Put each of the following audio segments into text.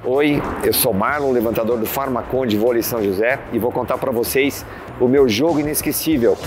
Oi, eu sou Marlon, levantador do Farmacon de Vôlei São José e vou contar para vocês o meu jogo inesquecível.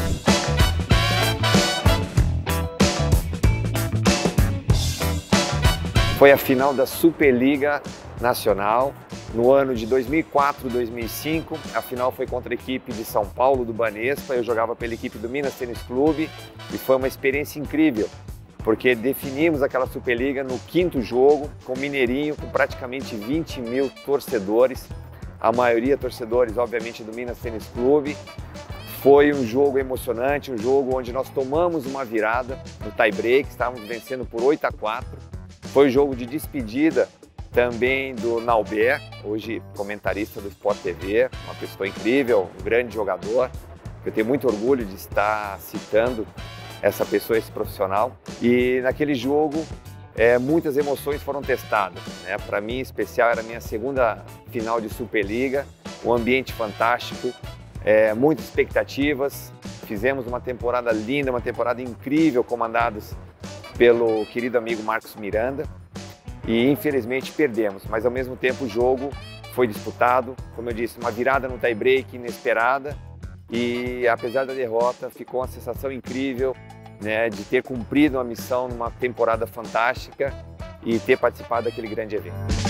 Foi a final da Superliga Nacional no ano de 2004-2005. A final foi contra a equipe de São Paulo, do Banespa. Eu jogava pela equipe do Minas Tênis Clube e foi uma experiência incrível, porque definimos aquela Superliga no quinto jogo, com Mineirinho, com praticamente 20 mil torcedores, a maioria torcedores, obviamente, do Minas Tênis Clube. Foi um jogo emocionante, um jogo onde nós tomamos uma virada no tie-break, estávamos vencendo por 8-4. Foi um jogo de despedida também do Nauber, hoje comentarista do Sport TV, uma pessoa incrível, um grande jogador. Eu tenho muito orgulho de estar citando essa pessoa, esse profissional. E naquele jogo, muitas emoções foram testadas, né? Para mim, em especial, era a minha segunda final de Superliga, um ambiente fantástico, muitas expectativas. Fizemos uma temporada linda, uma temporada incrível, comandados pelo querido amigo Marcos Miranda. E infelizmente perdemos, mas ao mesmo tempo o jogo foi disputado, como eu disse, uma virada no tie-break inesperada. E apesar da derrota, ficou uma sensação incrível, né, de ter cumprido uma missão numa temporada fantástica e ter participado daquele grande evento.